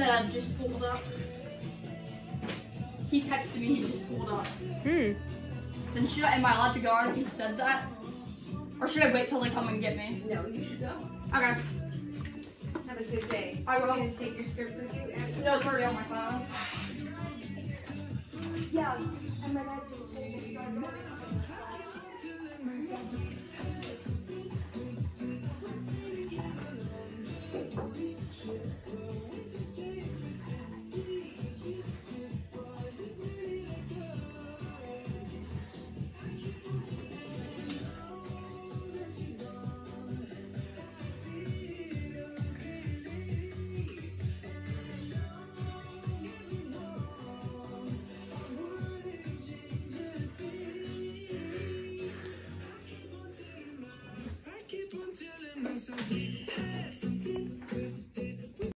that had just pulled up. He texted me, he just pulled up. Hmm. Then am I allowed to go out if he said that? Or should I wait till they come and get me? No, you should go. Okay. Have a good day. I will. Are you gonna take your script with you? No, it's already on my phone. Yeah, and then I just told him, so I was Keep on telling myself we had something good.